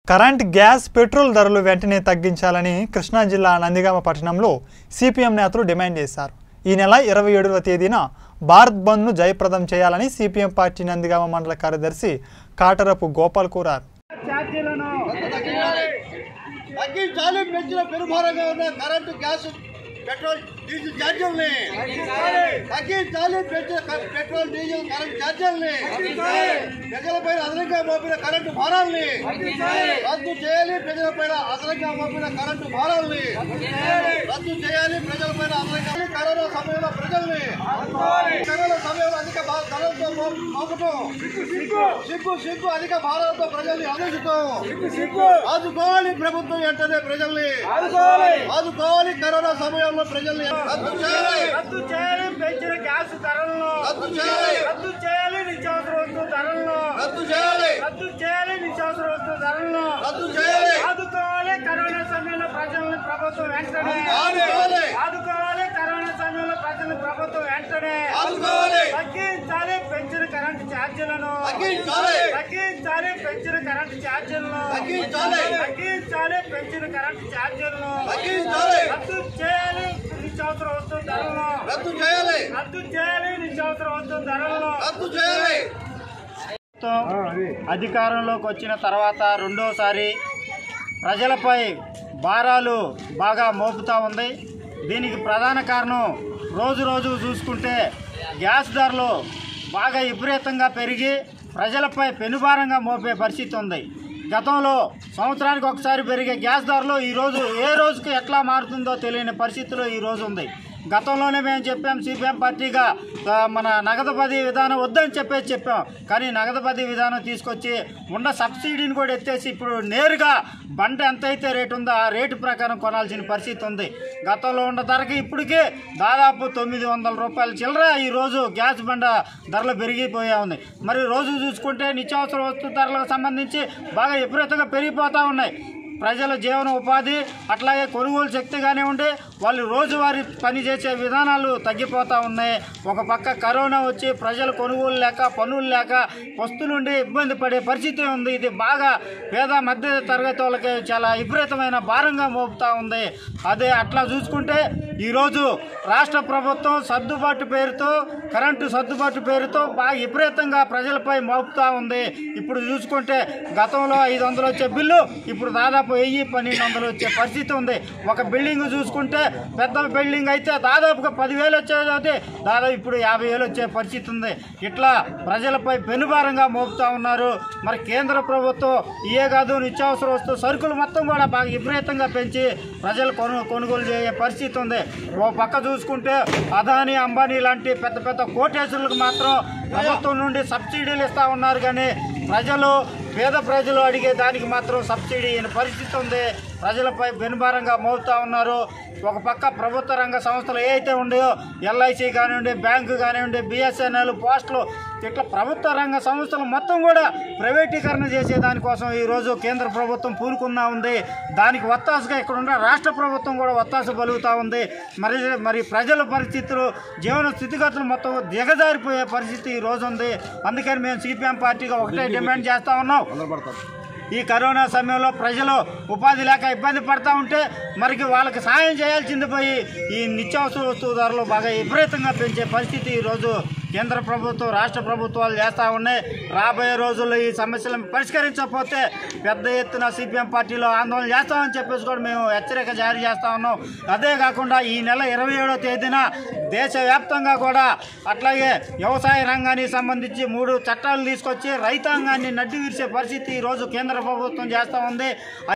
Current gas petrol ధరలు వెంటనే తగ్గించాలని కృష్ణా జిల్లా నందిగామ పట్టణంలో సిపిఎం నేతలు డిమాండ్ చేశారు. ఈ నెల 27వ తేదీన భారత్ బంద్ను జయప్రదం చేయాలని సిపిఎం పార్టీ నందిగామ మండల కార్యదర్శి కాటరపు గోపాల్ కోరారు. पेट्रोल डीजल चार्जर ने पेट्रोल डीजल करंट चार्जर ने प्रजलपై అదనంగా మోపిన కరెంటు భారాల్ని రద్దు చేయాలి. ప్రజలపై అదనంగా మోపిన కరెంటు భారాల్ని రద్దు చేయాలి. ప్రజలపై అదనంగా కరోనా సమయంలో ప్రజల్ని అధిక ధరలతో మోపటం సిగ్గు అధిక భారాలతో ప్రజల్ని అందించటం ఆదుకోవాలి. ప్రభుత్వం వెంటనే ప్రజల్ని ఆదుకోవాలి. కరోనా సమయంలో ప్రజల్ని రద్దు చేయాలి. పెంచిన గ్యాస్ ధరలను రద్దు చేయాలి. నిత్యావసర వస్తువు ధరలను రద్దు చేయాలి. నిత్యావసర వస్తువు ధరలను రద్దు చేయాలి. ఆదుకోవాలి. కరోనా సమయంలో ప్రజల్ని ప్రభుత్వం వెంటనే ఆదుకోవాలి. కరోనా సమయంలో ప్రజల్ని ప్రభుత్వం వెంటనే తగ్గించాలి. పెంచిన కరెంటు ఛార్జీలను తగ్గించాలి. పెంచిన కరెంటు ఛార్జీలను తగ్గించాలి. పెంచిన కరెంటు ఛార్జీలను రద్దు చేయాలి. నిత్యావసర వస్తువు ధరలను రద్దు చేయాలి. నిత్యావసర వస్తువు ధరలను రద్దు చేయాలి. అధికారంలోకి వచ్చిన తర్వాత రెండోసారి ప్రజలపై భారాలు బాగా మోపుతూ ఉంది. దీనికి ప్రధాన కారణం రోజు చూసుకుంటే గ్యాస్ ధరలు బాగా విపరీతంగా పెరిగి ప్రజలపై పెనుభారంగా మోపే పరిస్థితి ఉంది. గతంలో సంవత్సరానికి ఒకసారి పెరిగే గ్యాస్ ధరలు ఈరోజు ఏ రోజుకి ఎట్లా మారుతుందో తెలియని పరిస్థితిలో ఈరోజు ఉంది. గతంలోనే మేము చెప్పాం, సిపిఎం పార్టీగా మన నగదు బదిలీ విధానం వద్దని చెప్పాం. కానీ నగదు బదిలీ విధానం తీసుకొచ్చి ఉన్న సబ్సిడీని కూడా ఎత్తేసి ఇప్పుడు నేరుగా బండ ఎంతైతే రేటు ఉందో ఆ రేటు ప్రకారం కొనాల్సిన పరిస్థితి ఉంది. గతంలో ఉన్న ధరకి ఇప్పటికే దాదాపు 900 రూపాయల చిల్లర ఈరోజు గ్యాస్ బండ ధరలు పెరిగిపోయా ఉంది. మరి రోజు చూసుకుంటే నిత్యావసర వస్తు ధరలకు సంబంధించి బాగా విపరీతంగా పెరిగిపోతూ ఉన్నాయి. ప్రజల జీవన ఉపాధి అట్లాగే కొనుగోలు శక్తి కానివ్వండి, వాళ్ళు రోజువారీ పనిచేసే విధానాలు తగ్గిపోతూ ఉన్నాయి. ఒక పక్క కరోనా వచ్చి ప్రజలు కొనుగోలు లేక పనులు లేక వస్తువులుండి ఇబ్బంది పడే పరిస్థితి ఉంది. ఇది బాగా పేద మధ్య తరగతి వాళ్ళకి చాలా విపరీతమైన భారంగా మోపుతూ ఉంది. అదే అట్లా చూసుకుంటే ఈరోజు రాష్ట్ర ప్రభుత్వం సర్దుబాటు పేరుతో కరెంటు సర్దుబాటు పేరుతో బాగా విపరీతంగా ప్రజలపై మోపుతూ ఉంది. ఇప్పుడు చూసుకుంటే గతంలో 500 వచ్చే బిల్లు ఇప్పుడు దాదాపు 1000-1200 వచ్చే పరిస్థితి ఉంది. ఒక బిల్డింగ్ చూసుకుంటే పెద్ద బిల్డింగ్ అయితే దాదాపుగా 10,000 వచ్చేది దాదాపు ఇప్పుడు 50,000 వచ్చే పరిస్థితి ఉంది. ఇట్లా ప్రజలపై పెనుభారంగా మోపుతూ ఉన్నారు. మరి కేంద్ర ప్రభుత్వం ఇయే కాదు నిత్యావసర వస్తువు సరుకులు మొత్తం కూడా బాగా విపరీతంగా పెంచి ప్రజలు కొనుగోలు చేసే పరిస్థితి ఉంది. ఓ పక్క చూసుకుంటే అదానీ అంబానీ లాంటి పెద్ద కోటేశ్వరులకు మాత్రం ప్రభుత్వం నుండి సబ్సిడీలు ఇస్తూ ఉన్నారు. కానీ పేద ప్రజలు అడిగే దానికి మాత్రం సబ్సిడీ పరిస్థితి ఉంది. ప్రజలపై వెనుభారంగా మోపుతూ ఉన్నారు. ఒక పక్క ప్రభుత్వ రంగ సంస్థలు ఏవైతే ఉన్నాయో ఎల్ఐసి కానివ్వండి, బ్యాంకు కానివ్వండి, బిఎస్ఎన్ఎల్, పోస్టులు ఇట్లా ప్రభుత్వ రంగ సంస్థలు మొత్తం కూడా ప్రైవేటీకరణ చేసే దానికోసం ఈరోజు కేంద్ర ప్రభుత్వం పూనుకున్నా ఉంది. దానికి ఒత్తాసుగా ఇక్కడ ఉన్న రాష్ట్ర ప్రభుత్వం కూడా ఒత్తాసు పలుకుతూ ఉంది. మరి ప్రజల పరిస్థితులు జీవన స్థితిగతులు మొత్తం దిగజారిపోయే పరిస్థితి ఈరోజు ఉంది. అందుకని మేము సిపిఎం పార్టీగా ఒకటే డిమాండ్ చేస్తూ ఉన్నాం. ఈ కరోనా సమయంలో ప్రజలు ఉపాధి లేక ఇబ్బంది పడతా ఉంటే మరికి వాళ్ళకి సాయం చేయాల్సింది పోయి ఈ నిత్యావసర వస్తువు ధరలు బాగా విపరీతంగా పెంచే పరిస్థితి ఈరోజు కేంద్ర ప్రభుత్వం రాష్ట్ర ప్రభుత్వాలు చేస్తూ ఉన్నాయి. రాబోయే రోజుల్లో ఈ సమస్యలను పరిష్కరించకపోతే పెద్ద ఎత్తున సిపిఎం పార్టీలో ఆందోళన చేస్తామని చెప్పేసి కూడా మేము హెచ్చరిక జారీ చేస్తూ ఉన్నాం. అదే కాకుండా ఈ నెల 27వ తేదీన దేశవ్యాప్తంగా కూడా అట్లాగే వ్యవసాయ రంగానికి సంబంధించి 3 చట్టాలు తీసుకొచ్చి రైతాంగాన్ని నడ్డి విరిసే పరిస్థితి ఈరోజు కేంద్ర ప్రభుత్వం చేస్తూ ఉంది.